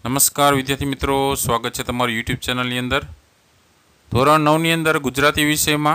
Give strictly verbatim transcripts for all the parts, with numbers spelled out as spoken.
નમસ્કાર વિદ્યાર્થી મિત્રો, સ્વાગત છે તમારું યુટ્યુબ ચેનલની અંદર। ધોરણ નવની અંદર ગુજરાતી વિષયમાં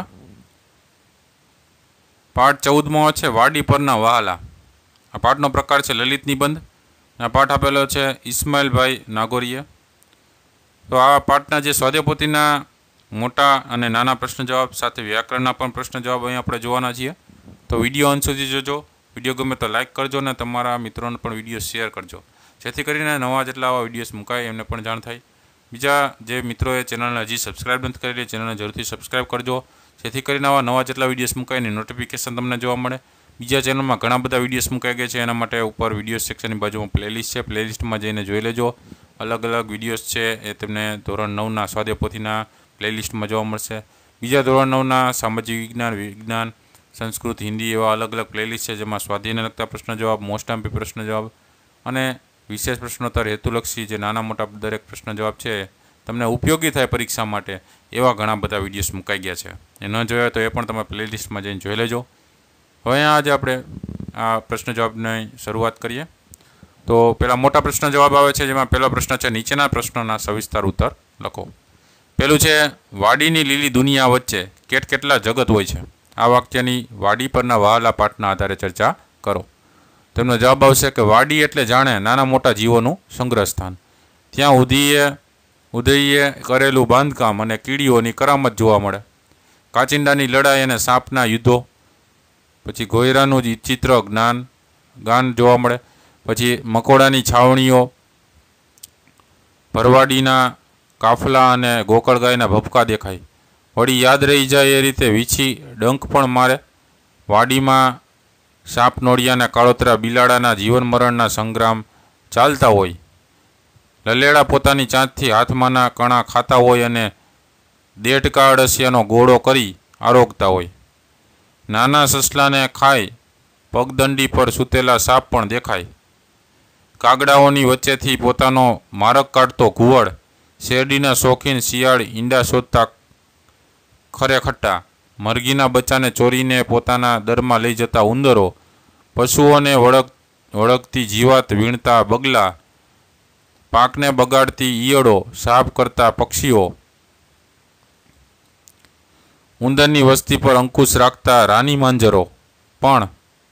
પાઠ ચૌદમાં છે વાડી પરના વહાલા। આ પાઠનો પ્રકાર છે લલિત નિબંધ। આ પાઠ આપેલો છે ઇસ્માઇલભાઈ નાગોરીએ। તો આ પાઠના જે સ્વાધ્યાયપોથીના મોટા અને નાના પ્રશ્ન જવાબ સાથે વ્યાકરણના પણ પ્રશ્ન જવાબ અહીં આપણે જોવાના છીએ। તો વિડીયો અંત સુધી જોજો। વિડીયો ગમે તો લાઇક કરજો અને તમારા મિત્રોને પણ વિડીયો શેર કરજો, જેથી કરીને નવા જેટલા આવા વિડીયોઝ મુકાય એમને પણ જાણ થાય। બીજા જે મિત્રોએ ચેનલને હજી સબસ્ક્રાઇબ નથી કરેલી, ચેનલને જરૂરથી સબસ્ક્રાઇબ કરજો, જેથી કરીને આવા નવા જેટલા વિડીયોઝ મુકાય એની નોટિફિકેશન તમને જોવા મળે। બીજા ચેનલમાં ઘણા બધા વિડીયોઝ મુકાઈ ગયા છે, એના માટે ઉપર વિડીયો સેક્શનની બાજુમાં પ્લેલિસ્ટ છે, પ્લેલિસ્ટમાં જઈને જોઈ લેજો। અલગ અલગ વિડીયોઝ છે એ તમને ધોરણ નવના સ્વાધ્યાયપોથીના પ્લેલિસ્ટમાં જોવા મળશે। બીજા ધોરણ નવના સામાજિક વિજ્ઞાન, વિજ્ઞાન, સંસ્કૃત, હિન્દી એવા અલગ અલગ પ્લેલિસ્ટ છે, જેમાં સ્વાધ્યાયને લગતા પ્રશ્ન જવાબ, મોસ્ટ એમપી પ્રશ્ન જવાબ અને વિશેષ પ્રશ્નોત્તર, હેતુલક્ષી જે નાના મોટા દરેક પ્રશ્ન જવાબ છે તમને ઉપયોગી થાય પરીક્ષા માટે એવા ઘણા બધા વિડીયોઝ મુકાઈ ગયા છે। એ ન જોયા તો એ પણ તમે પ્લેલિસ્ટમાં જઈને જોઈ લેજો। હવે આજે આપણે આ પ્રશ્ન જવાબની શરૂઆત કરીએ। તો પહેલાં મોટા પ્રશ્ન જવાબ આવે છે, જેમાં પહેલો પ્રશ્ન છે નીચેના પ્રશ્નોના સવિસ્તાર ઉત્તર લખો। પહેલું છે વાડીની લીલી દુનિયા વચ્ચે કેટ કેટલા જગત હોય છે? આ વાક્યની વાડી પરના વહાલા પાઠના આધારે ચર્ચા કરો। તેમનો જવાબ આવશે કે વાડી એટલે જાણે નાના મોટા જીવોનું સંગ્રહ સ્થાન। ત્યાં ઉદીએ ઉદયે કરેલું બાંધકામ અને કીડીઓની કરામત જોવા મળે। કાચિંડાની લડાઈ અને સાપના યુદ્ધો, પછી ગોયરાનું ચિત્ર જ્ઞાન ગાન જોવા મળે, પછી મકોડાની છાવણીઓ, ભરવાડીના કાફલા અને ગોકળગાયના ભપકા દેખાય। વળી યાદ રહી જાય એ રીતે વીછી ડંખ પણ મારે। વાડીમાં સાપ નોળિયાના કાળોતરા બિલાડાના જીવન મરણના સંગ્રામ ચાલતા હોય। લલેડા પોતાની ચાંચથી હાથમાંના કણા ખાતા હોય અને દેડકા અળસિયાનો ગોળો કરી આરોગતા હોય। નાના સસલાને ખાઈ પગદંડી પર સૂતેલા સાપ પણ દેખાય। કાગડાઓની વચ્ચેથી પોતાનો મારક કાઢતો ઘુવડ, શેરડીના શોખીન શિયાળ ઈંડા શોધતા ખરે ખટ્ટા, મરઘીના બચ્ચાને ચોરીને પોતાના દરમાં લઈ જતા ઉંદરો, પશુઓને વળગ વળગતી જીવાત વીણતા બગલા, પાકને બગાડતી ઈયળો, સાફ કરતા પક્ષીઓ, ઉંદરની વસ્તી પર અંકુશ રાખતા રાની માંજરો પણ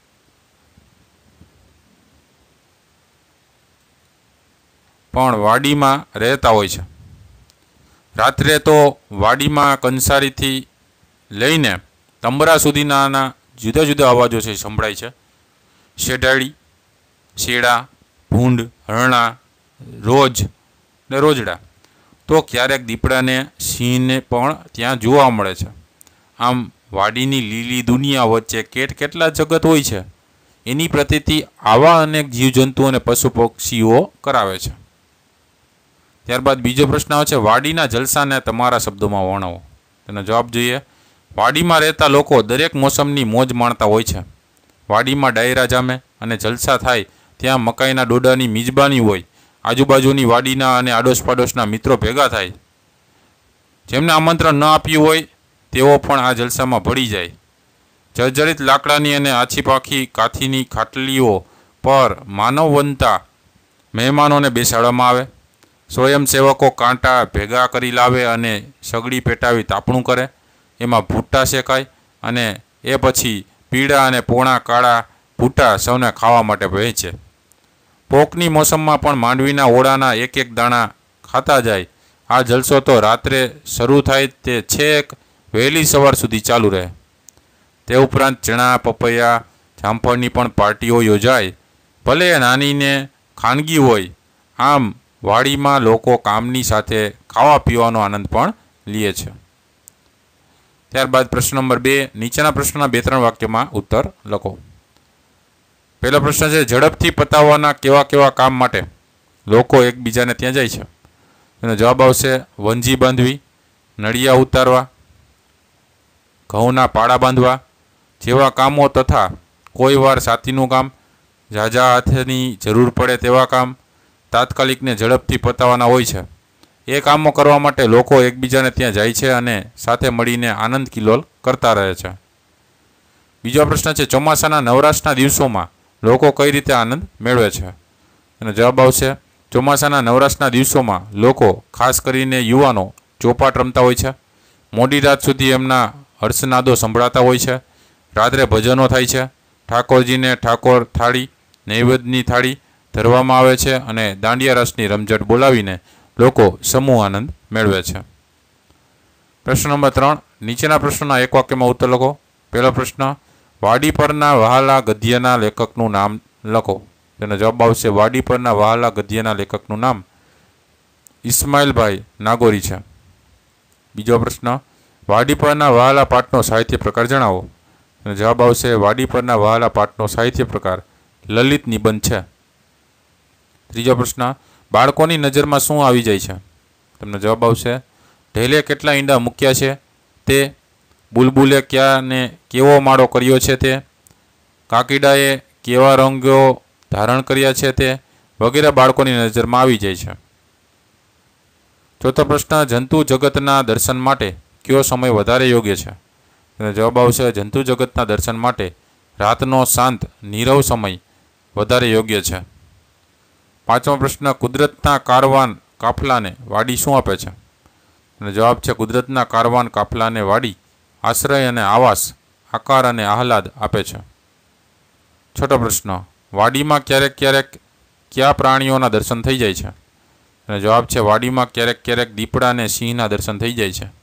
પણ વાડીમાં રહેતા હોય છે। રાત્રે તો વાડીમાં કંસારીથી લઈને તંબરા સુધીના જુદા જુદા અવાજો છે સંભળાય છે। શેઢાળી, શેડા, ભૂંડ, હરણા, રોજ ને રોજડા, તો ક્યારેક દીપડાને સિંહને પણ ત્યાં જોવા મળે છે। આમ વાડીની લીલી દુનિયા વચ્ચે કેટ કેટલા જગત હોય છે એની પ્રતીતિ આવા અનેક જીવજંતુ અને પશુ પક્ષીઓ કરાવે છે। ત્યારબાદ બીજો પ્રશ્ન આવે છે વાડીના જલસાને તમારા શબ્દોમાં વર્ણવો। તેનો જવાબ જોઈએ। વાડીમાં રહેતા લોકો દરેક મોસમની મોજ માણતા હોય છે। વાડીમાં ડાયરા જામે અને જલસા થાય ત્યાં મકાઈના ડોડાની મિજબાની હોય। આજુબાજુની વાડીના અને આડોશ પાડોશના મિત્રો ભેગા થાય। જેમને આમંત્રણ ન આપ્યું હોય તેઓ પણ આ જલસામાં ભળી જાય। જર્જરિત લાકડાની અને આછી પાખી કાથીની ખાટલીઓ પર માનવ બનતા મહેમાનોને બેસાડવામાં આવે। સ્વયંસેવકો કાંટા ભેગા કરી લાવે અને સગડી પેટાવી તાપણું કરે। એમાં ભૂટ્ટા શેકાય અને એ પછી પીળા અને પોણા કાળા ભૂટ્ટા સૌને ખાવા માટે વહેંચે। પોકની મોસમમાં પણ માંડવીના ઓળાના એક એક દાણા ખાતા જાય। આ જલસો તો રાત્રે શરૂ થાય તે છેક વહેલી સવાર સુધી ચાલુ રહે। તે ઉપરાંત ચણા, પપૈયા, જામફળની પણ પાર્ટીઓ યોજાય, ભલે નાનીને ખાનગી હોય। આમ વાડીમાં લોકો કામની સાથે ખાવા પીવાનો આનંદ પણ લે છે। ત્યારબાદ પ્રશ્ન નંબર બે, નીચેના પ્રશ્નના બે ત્રણ વાક્યમાં ઉત્તર લખો। પહેલો પ્રશ્ન છે ઝડપથી પતાવવાના કેવા કેવા કામ માટે લોકો એકબીજાને ત્યાં જાય છે? એનો જવાબ આવશે વંજી બાંધવી, નળિયા ઉતારવા, ઘઉંના પાડા બાંધવા જેવા કામો તથા કોઈ વાર સાતીનું કામ, ઝાઝા હાથની જરૂર પડે તેવા કામ તાત્કાલિકને ઝડપથી પતાવવાના હોય છે। એ કામો કરવા માટે લોકો એકબીજાને ત્યાં જાય છે અને સાથે મળીને આનંદ કિલ્લોલ કરતા રહે છે। બીજો પ્રશ્ન છે ચોમાસાના નવરાશના દિવસોમાં લોકો કઈ રીતે આનંદ મેળવે છે? એનો જવાબ આવશે ચોમાસાના નવરાશના દિવસોમાં લોકો ખાસ કરીને યુવાનો ચોપાટ રમતા હોય છે. મોડી રાત સુધી એમના હર્ષનાદો સંભળાતા હોય છે. રાત્રે ભજનો થાય છે. ઠાકોરજીને ઠાકોર થાળી નૈવેદ્યની થાળી ધરવામાં આવે છે અને દાંડિયા રસની રમઝટ બોલાવીને લોકો સમૂહ આનંદ મેળવે છે. પ્રશ્ન નંબર ત્રણ, નીચેના પ્રશ્નના એક વાક્યમાં ઉત્તર લખો. પહેલો પ્રશ્ન, વાડી પરના વહાલા ગદ્યના લેખકનું નામ લખો. તેનો જવાબ આવશે વાડી પરના વહાલા ગદ્યના લેખકનું નામ ઇસ્માઇલભાઈ નાગોરી છે. બીજો પ્રશ્ન, વાડી પરના વહાલા પાઠનો સાહિત્ય પ્રકાર જણાવો. તેનો જવાબ આવશે વાડી પરના વહાલા પાઠનો સાહિત્ય પ્રકાર લલિત નિબંધ છે. ત્રીજો પ્રશ્ન, બાળકોની નજરમાં શું આવી જાય છે. તમને જવાબ આવશે ઢેલે કેટલા ઈંડા મૂક્યા છે તે, બુલબુલે ક્યાં ને કેવો માળો કર્યો છે તે, કાકીડાએ કેવા રંગો ધારણ કર્યા છે તે વગેરે બાળકોની નજરમાં આવી જાય છે. ચોથો પ્રશ્ન, જંતુ જગતના દર્શન માટે કયો સમય વધારે યોગ્ય છે. તેનો જવાબ આવશે જંતુ જગતના દર્શન માટે રાતનો શાંત નીરવ સમય વધારે યોગ્ય છે. પાંચમો પ્રશ્ન, કુદરતના કારવાન કાફલાને વાડી શું આપે છે. અને જવાબ છે કુદરતના કારવાન કાફલાને વાડી આશ્રય અને આવાસ, આકાર અને આહલાદ આપે છે. છઠ્ઠો પ્રશ્ન, વાડીમાં ક્યારેક ક્યારેક કયા પ્રાણીઓના દર્શન થઈ જાય છે. અને જવાબ છે વાડીમાં ક્યારેક ક્યારેક દીપડા અને સિંહના દર્શન થઈ જાય છે.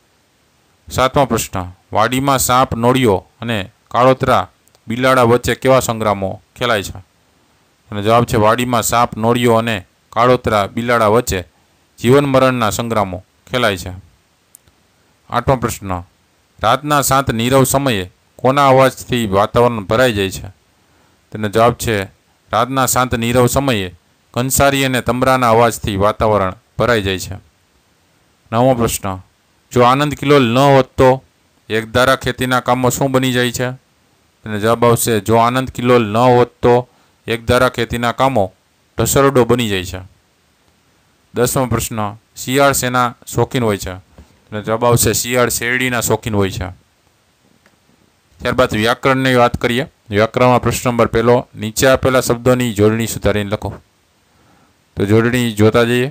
સાતમો પ્રશ્ન, વાડીમાં સાપ નોળિયો અને કાળોતરા બિલાડા વચ્ચે કેવા સંગ્રામો ખેલાય છે. અને જવાબ છે વાડીમાં સાપ નોળિયો અને કાળોતરા બિલાડા વચ્ચે જીવન મરણના સંગ્રામો ખેલાય છે. આઠમો પ્રશ્ન, રાતના શાંત નીરવ સમયે કોના અવાજથી વાતાવરણ ભરાઈ જાય છે. તેનો જવાબ છે રાતના શાંત નીરવ સમયે કંસારી અને તમરાના અવાજથી વાતાવરણ ભરાઈ જાય છે. નવમો પ્રશ્ન, જો આનંદ કિલોલ ન હોત તો એકધારા ખેતીના કામો શું બની જાય છે. તેનો જવાબ આવશે જો આનંદ કિલોલ ન હોત તો એકધારા ખેતીના કામો ઢસરડો બની જાય છે. દસમો પ્રશ્ન, શિયાળ શેના શોખીન હોય છે. તેનો જવાબ આવશે શિયાળ શેરડીના શોખીન હોય છે. ત્યારબાદ વ્યાકરણની વાત કરીએ. વ્યાકરણમાં પ્રશ્ન નંબર પહેલો, નીચે આપેલા શબ્દોની જોડણી સુધારીને લખો. તો જોડણી જોતા જઈએ.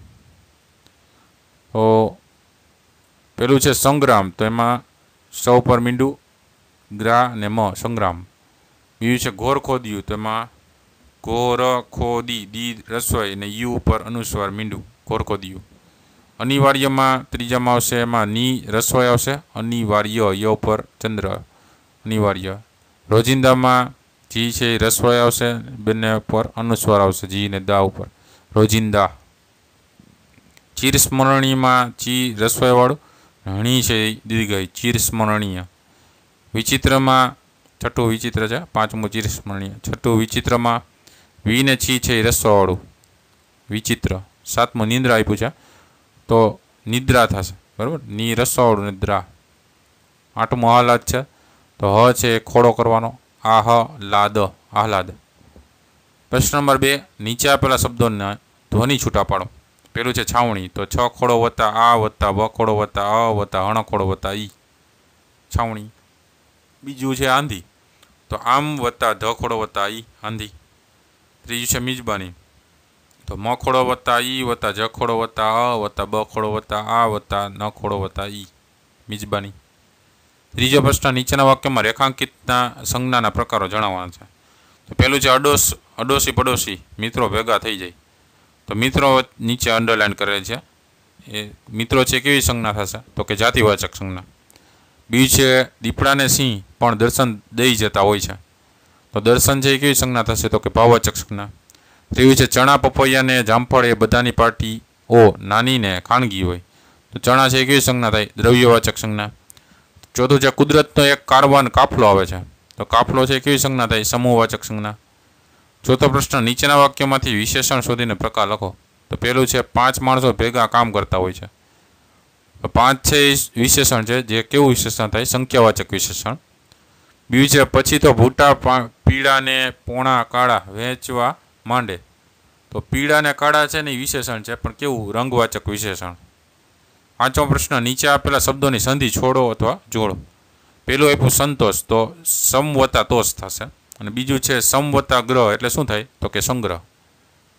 તો પેલું છે સંગ્રામ, તો એમાં સૌ પર મીંડું, ગ્રા ને મ સંગ્રામ. બીજું છે ઘોર ખોદિયું, તો એમાં ઘોર ખોદી દી રસોઈ ને યુ ઉપર અનુસ્વાર મીંડું ઘોર ખોદિયું. અનિવાર્યમાં ત્રીજામાં આવશે એમાં ની રસોઈ આવશે, અનિવાર્ય ય ઉપર ચંદ્ર અનિવાર્ય. રોજિંદામાં જી છે એ રસોઈ આવશે, બંને ઉપર અનુસ્વાર આવશે જી ને દા ઉપર રોજિંદા. ચિરસ્મરણીયમાં ચી રસોઈવાળું, હણી છે દીર્ઘઈ ચિરસ્મરણીય. વિચિત્રમાં છઠ્ઠું વિચિત્ર છે, પાંચમું ચિરસ્મરણીય. છઠ્ઠું વિચિત્રમાં વી ને છી છે એ રસોવાળું વિચિત્ર. સાતમું નિંદ્રા આપ્યું છે તો નિદ્રા થશે, બરાબર, ની રસોવાળું નિદ્રા. આઠમું આહલાદ છે તો હ છે એ ખોડો કરવાનો, આ હ લાદ આહલાદ. પ્રશ્ન નંબર બે, નીચે આપેલા શબ્દોના ધ્વનિ છૂટા પાડો. પેલું છે છાવણી, તો છ ખોડો વત્તા આ વત્તા બ ખોડો વત્તા અ વત્તા હણ ખોડો વત્તા ઈ છાવણી. બીજું છે આંધી, તો આમ વત્તા ધ ખોડો વત્તા ઈ આંધી. ત્રીજું છે મિજબાની, તો મ ખોડો વત્તા ઈ વત્તા જ ખોડો વત્તા અ વત્તા બ ખોડો વત્તા આ વત્તા ન ખોડો વત્તા ઈ મિજબાની. ત્રીજો પ્રશ્ન, નીચેના વાક્યમાં રેખાંકિતના સંજ્ઞાના પ્રકારો જણાવવાના છે. તો પેલું છે અડોશ, અડોશી પડોશી મિત્રો ભેગા થઈ જાય. તો મિત્રો નીચે અંડરલાઇન કરેલ છે, એ મિત્રો છે કેવી સંજ્ઞા થશે, તો કે જાતિવાચક સંજ્ઞા. બીજું છે દીપડાને સિંહ પણ દર્શન દઈ જતા હોય છે, તો દર્શન છે એ કેવી સંજ્ઞા થશે, તો કે ભાવવાચક સંજ્ઞા. ત્રીજું છે ચણા પપૈયા ને જામફળ એ બધાની પાર્ટી ઓ નાની ને ખાનગી હોય, તો ચણા છે એ કેવી સંજ્ઞા થાય, દ્રવ્યવાચક સંજ્ઞા. ચોથું છે કુદરતનો એક કારવાન કાફલો આવે છે, તો કાફલો છે કેવી સંજ્ઞા થાય, સમૂહવાચક સંજ્ઞા. ચોથો પ્રશ્ન, નીચેના વાક્યમાંથી વિશેષણ શોધીને પ્રકાર લખો. તો પેલું છે પાંચ માણસો ભેગા કામ કરતા હોય છે, તો પાંચ છે એ વિશેષણ છે જે કેવું વિશેષણ થાય, સંખ્યાવાચક વિશેષણ. બીજું છે પછી તો ભૂટા પીળા ને પોણા કાળા વહેંચવા માંડે, તો પીળા ને કાળા છે ને એ વિશેષણ છે પણ કેવું, રંગવાચક વિશેષણ. પાંચમો પ્રશ્ન, નીચે આપેલા શબ્દોની સંધિ છોડો અથવા જોડો. પેલું આપ્યું સંતોષ, તો સમ વત્તા તોષ થશે. અને બીજું છે સમ વત્તા ગ્રહ એટલે શું થાય, તો કે સંગ્રહ.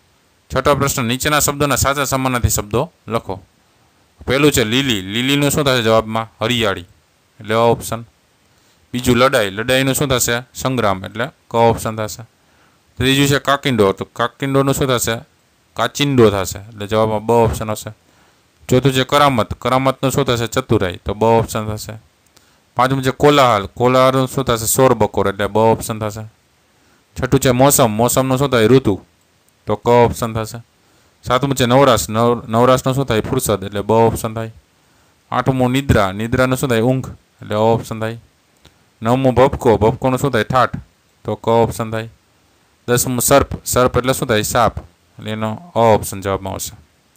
છઠ્ઠો પ્રશ્ન, નીચેના શબ્દોના સાચા સમાનાર્થી શબ્દો લખો. પહેલું છે લીલી. લીલીનું શું થશે જવાબમાં? હરિયાળી એટલે અ ઓપ્શન. બીજું લડાઈ. લડાઈનું શું થશે? સંગ્રામ એટલે ક ઓપ્શન થશે. ત્રીજું છે કાકિંડો. તો કાકિંડોનું શું થશે? કાચિંડો થશે એટલે જવાબમાં બ ઓપ્શન હશે. ચોથું છે કરામત. કરામતનું શું થશે? ચતુરાઈ તો બ ઓપ્શન થશે. પાંચમું છે કોલાહલ. કોલાહલનું શું થશે? સોર બકોર એટલે બ ઓપ્શન થશે. છઠ્ઠું છે મોસમ. મોસમનું શું થાય? ઋતુ તો ક ઓપ્શન થશે. સાતમું છે નવરાશ. નવ નવરાશનું શું થાય? ફુરસદ એટલે બ ઓપ્શન થાય. આઠમું નિદ્રા. નિદ્રાનું શું થાય? ઊંઘ એટલે અ ઓપ્શન થાય. નવમું ભપકો. ભપકોનું શું થાય? ઠાઠ તો ક ઓપ્શન થાય. દસમું સર્પ. સર્પ એટલે શું થાય? સાપ એટલે એનો અ ઓપ્શન જવાબમાં આવશે.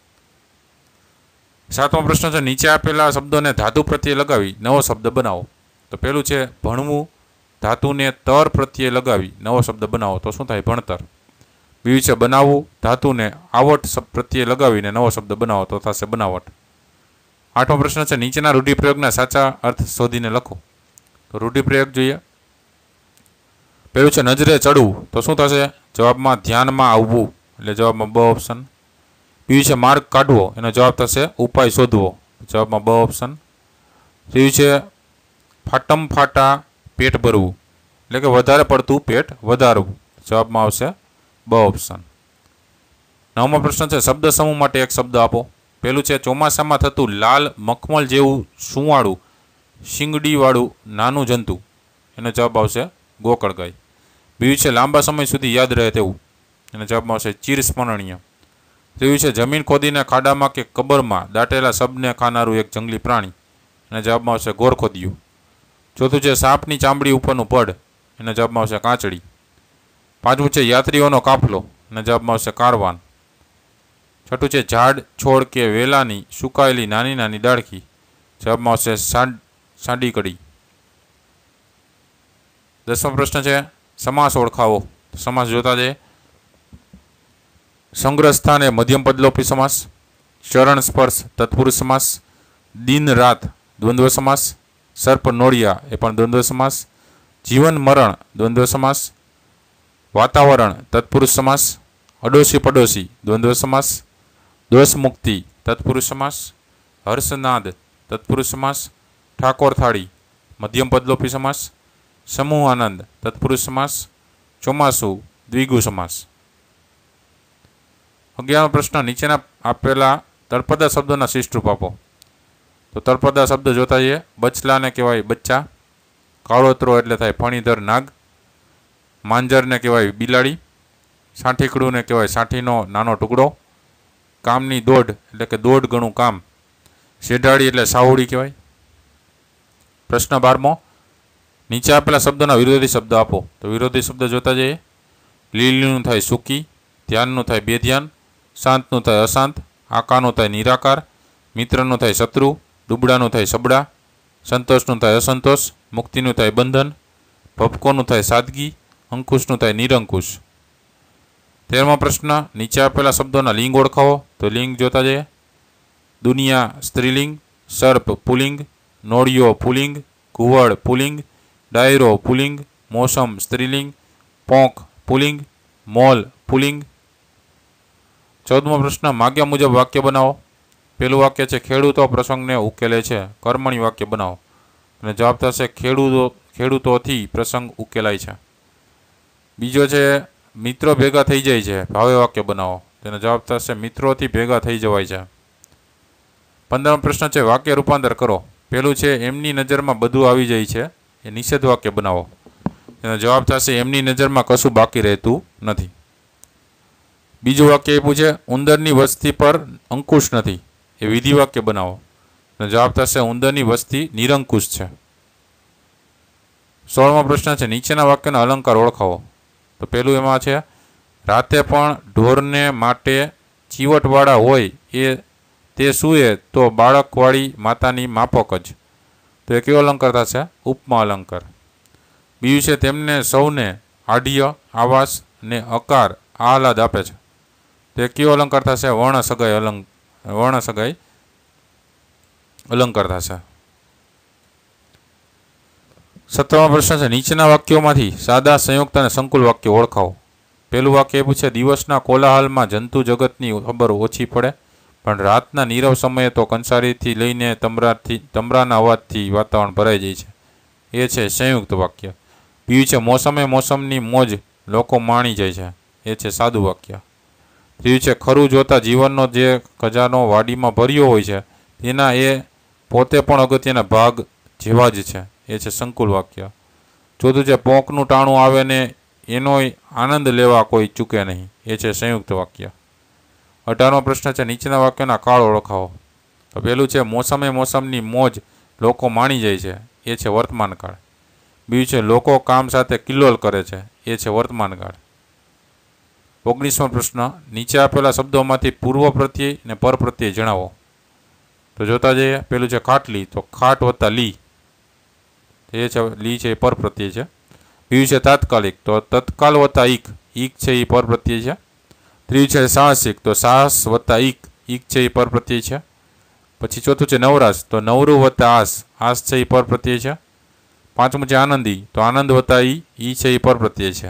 સાતમો પ્રશ્ન છે નીચે આપેલા શબ્દોને ધાતુ પ્રત્યે લગાવી નવો શબ્દ બનાવો. તો પેલું છે ભણવું. ધાતુને તર પ્રત્યે લગાવી નવો શબ્દ બનાવો તો શું થાય? ભણતર. બીજું છે બનાવવું. ધાતુને આવટ પ્રત્યે લગાવીને નવો શબ્દ બનાવો તો થશે બનાવટ. આઠમો પ્રશ્ન છે નીચેના રૂઢિપ્રયોગના સાચા અર્થ શોધીને લખો. તો રૂઢિપ્રયોગ જોઈએ. પેલું છે નજરે ચડવું તો શું થશે? જવાબમાં ધ્યાનમાં આવવું એટલે જવાબમાં બ ઓપ્શન. બીજું છે માર્ગ કાઢવો. એનો જવાબ થશે ઉપાય શોધવો જવાબમાં બ ઓપ્શન. ત્રીજું છે ફાટમ ફાટા પેટ ભરવું એટલે કે વધારે પડતું પેટ વધારવું જવાબમાં આવશે બ ઓપ્શન. નવમો પ્રશ્ન છે શબ્દ સમૂહ માટે એક શબ્દ આપો. પેલું છે ચોમાસામાં થતું લાલ મખમલ જેવું સુંવાળું શીંગડીવાળું નાનું જંતુ. એનો જવાબ આવશે ગોકળગાય. બીજું છે લાંબા સમય સુધી યાદ રહે તેવું. એનો જવાબમાં આવશે ચિરસ્મરણીય. ત્રીજું છે જમીન ખોદીને ખાડામાં કે કબરમાં દાટેલા શબને ખાનારું એક જંગલી પ્રાણી. એના જવાબમાં આવશે ગોરખોદિયું. ચોથું છે સાપની ચામડી ઉપરનું પડ. એના જવાબમાં આવશે કાંચડી. પાંચમું છે યાત્રીઓનો કાફલો. એના જવાબમાં આવશે કારવાન. છઠ્ઠું છે ઝાડ છોડ કે વેલાની સુકાયેલી નાની નાની ડાળખી. જવાબમાં આવશે સાડ સાડી કડી. દસમો પ્રશ્ન છે સમાસ ઓળખાવો. સમાસ જોતા જઈએ. સંગ્રહ સ્થાન એ મધ્યમ પદલોપી સમાસ. ચરણ સ્પર્શ તત્પુરુષ સમાસ. દિન રાત દ્વંદ્વ સમાસ. સર્પ નોળિયા એ પણ દ્વંદ્વ સમાસ. જીવન મરણ દ્વંદ્વ સમાસ. વાતાવરણ તત્પુરુષ સમાસ. અડોશી પડોશી દ્વંદ્વ સમાસ. દોષ મુક્તિ તત્પુરુષ સમાસ. હર્ષનાદ તત્પુરુષ સમાસ. ઠાકોર થાળી મધ્યમ પદલોપી સમાસ. સમૂહ આનંદ તત્પુરુષ સમાસ. ચોમાસું દ્વિગુ સમાસ. અગિયારમો પ્રશ્ન નીચેના આપેલા તળપદા શબ્દોના શિષ્ટરૂપ આપો. તો તળપદા શબ્દ જોતા જઈએ. બચલાને કહેવાય બચ્ચા. કાળોતરો એટલે થાય ફણીધર નાગ. માંજરને કહેવાય બિલાડી. સાઠીકડુંને કહેવાય સાઠીનો નાનો ટુકડો. કામની દોડ એટલે કે દોઢ ગણું કામ. શેઢાળી એટલે સાહુડી કહેવાય. પ્રશ્ન બારમો નીચે આપેલા શબ્દોના વિરોધી શબ્દ આપો. તો વિરોધી શબ્દ જોતા જઈએ. લીલીનું થાય સૂકી. ધ્યાનનું થાય બેધ્યાન. શાંતનું થાય અશાંત. આકારનું થાય નિરાકાર. મિત્રનું થાય શત્રુ. દુબળાનું થાય સબડા. સંતોષનું થાય અસંતોષ. મુક્તિનું થાય બંધન. ભપકોનું થાય સાદગી. અંકુશનું થાય નિરંકુશ. તેરમો પ્રશ્ન નીચે આપેલા શબ્દોના લિંગ ઓળખાવો. તો લિંગ જોતા જઈએ. દુનિયા સ્ત્રીલિંગ. સર્પ પુલિંગ. નોળિયો પુલિંગ. ઘુવડ પુલિંગ. ડાયરો પુલિંગ. મોસમ સ્ત્રીલિંગ. પોંખ પુલિંગ. મોલ પુલિંગ. ચૌદમો પ્રશ્ન માગ્યા મુજબ વાક્ય બનાવો. પેલું વાક્ય છે ખેડૂતો પ્રસંગને ઉકેલે છે. કર્મણી વાક્ય બનાવો. અને જવાબ થશે ખેડૂતો ખેડૂતોથી પ્રસંગ ઉકેલાય છે. બીજો છે મિત્રો ભેગા થઈ જાય છે. ભાવે વાક્ય બનાવો. તેનો જવાબ થશે મિત્રોથી ભેગા થઈ જવાય છે. પંદરમો પ્રશ્ન છે વાક્ય રૂપાંતર કરો. પેલું છે એમની નજરમાં બધું આવી જાય છે. એ નિષેધ વાક્ય બનાવો. તેનો જવાબ થશે એમની નજરમાં કશું બાકી રહેતું નથી. બીજું વાક્ય આપ્યું છે ઉંદરની વસ્તી પર અંકુશ નથી. એ વિધિ વાક્ય બનાવો. તેનો જવાબ થશે ઉંદરની વસ્તી નિરંકુશ છે. સોળમો પ્રશ્ન છે નીચેના વાક્યના અલંકાર ઓળખાવો. તો પેલું એમાં છે રાતે પણ ઢોરને માટે ચીવટવાળા હોય એ તે સૂએ તો બાળકવાળી માતાની માફક જ. તો એ કયો અલંકાર થશે? ઉપમા અલંકાર. બીજું છે તેમને સૌને આઢ્ય આવાસ ને અકાર આહલાદ આપે છે. તો એ કયો અલંકાર થશે? વર્ણ સગાઈ અલંક વર્ણ સગાઈ અલંકાર થશે. સત્તરમો પ્રશ્ન છે નીચેના વાક્યોમાંથી સાદા સંયુક્ત અને સંકુલ વાક્યો ઓળખાવો. પહેલું વાક્ય એ પૂછે, દિવસના કોલાહલમાં જંતુ જગતની ખબર ઓછી પડે, પણ રાતના નીરવ સમયે તો કંસારીથી લઈને તમરાથી તમરાના અવાજથી વાતાવરણ ભરાઈ જાય છે. એ છે સંયુક્ત વાક્ય. બીજું છે, મોસમે મોસમની મોજ લોકો માણી જાય છે. એ છે સાદું વાક્ય. ત્રીજું છે, ખરું જોતા જીવનનો જે ખજાનો વાડીમાં ભર્યો હોય છે તેના એ પોતે પણ અગત્યના ભાગ જેવા જ છે. એ છે સંકુલ વાક્ય. ચોથું છે, પોંકનું ટાણું આવે ને એનો આનંદ લેવા કોઈ ચૂકે નહીં. એ છે સંયુક્ત વાક્ય. અઢારમો પ્રશ્ન છે, નીચેના વાક્યના કાળ ઓળખાવો. તો પહેલું છે, મોસમે મોસમની મોજ લોકો માણી જાય છે. એ છે વર્તમાન કાળ. બીજું છે, લોકો કામ સાથે કિલ્લોલ કરે છે. એ છે વર્તમાન કાળ. ઓગણીસમો પ્રશ્ન, નીચે આપેલા શબ્દોમાંથી પૂર્વ પ્રત્યય અને પર પ્રત્યય જણાવો. તો જોતા જઈએ. પેલું છે ખાટલી, તો ખાટ વત્તા લી, એ છે લી છે એ પર પ્રત્યય છે. બીજું છે તાત્કાલિક, તો તત્કાલ વત્તા ઈક, ઈક છે એ પર પ્રત્યય છે. ત્રીજું છે સાહસિક, તો સાહસ વત્તા ઈક, ઈક છે એ પર પ્રત્યય છે. પછી ચોથું છે નવરાશ, તો નવરું વત્તા આસ, આસ છે એ પર પ્રત્યય છે. પાંચમું છે આનંદી, તો આનંદ વત્તા ઈ, ઈ છે એ પર પ્રત્યય છે.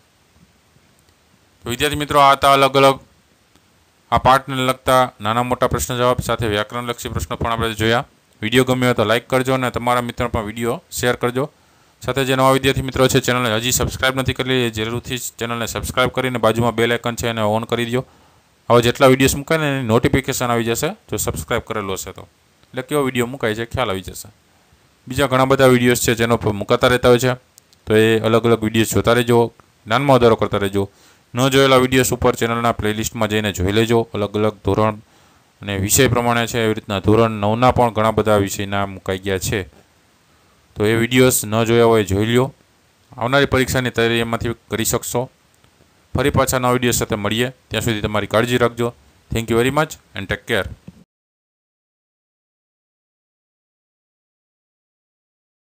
તો વિદ્યાર્થી મિત્રો, આ હતા અલગ અલગ આ પાઠને લગતા નાના મોટા પ્રશ્ન જવાબ સાથે વ્યાકરણલક્ષી પ્રશ્નો પણ આપણે જોયા. વિડીયો ગમ્યો હોય તો લાઇક કરજો અને તમારા મિત્રો પણ વિડીયો શેર કરજો. સાથે જે નવા વિદ્યાર્થી મિત્રો છે ચેનલને હજી સબસ્ક્રાઇબ નથી કરેલી, એ જરૂરથી ચેનલને સબસ્ક્રાઇબ કરીને બાજુમાં બેલ આઇકન છે એને ઓન કરી દો. હવે જેટલા વિડીયોઝ મુકાય ને એની નોટિફિકેશન આવી જશે જો સબસ્ક્રાઇબ કરેલો હશે તો, એટલે કેવો વિડીયો મુકાય છે ખ્યાલ આવી જશે. બીજા ઘણા બધા વિડીયોઝ છે જેનો મુકાતા રહેતા હોય છે, તો એ અલગ અલગ વિડીયોઝ જોતા રહેજો, જ્ઞાનમાં વધારો કરતા રહેજો. ન જોયેલા વિડીયોઝ ઉપર ચેનલના પ્લેલિસ્ટમાં જઈને જોઈ લેજો. અલગ અલગ ધોરણ અને વિષય પ્રમાણે છે, એવી રીતના ધોરણ નવના પણ ઘણા બધા વિષયના મુકાઈ ગયા છે. તો એ વિડીયોઝ ન જોયા હોય જોઈ લ્યો. આવનારી પરીક્ષાની તૈયારી એમાંથી કરી શકશો. ફરી પાછા નવા વિડીયો સાથે મળીએ. ત્યાં સુધી તમારી કાળજી રાખજો. Thank you very much and take care.